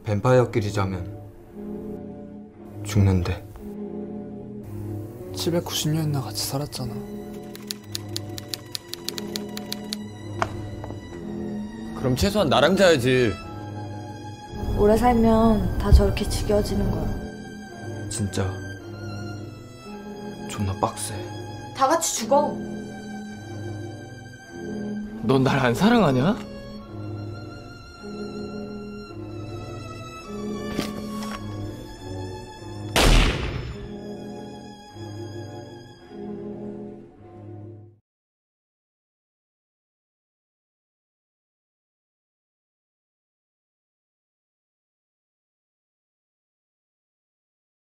뱀파이어끼리 자면 죽는데. 790년이나 같이 살았잖아. 그럼 최소한 나랑 자야지. 오래 살면 다 저렇게 지겨워지는 거야. 진짜 존나 빡세. 다 같이 죽어. 넌 날 안 사랑하냐?